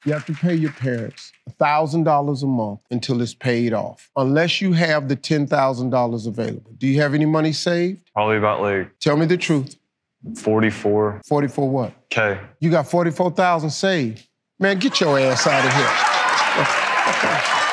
You have to pay your parents $1,000 a month until it's paid off, unless you have the $10,000 available. Do you have any money saved? Probably about like... Tell me the truth. 44. 44 what? K. You got 44,000 saved. Man, get your ass out of here.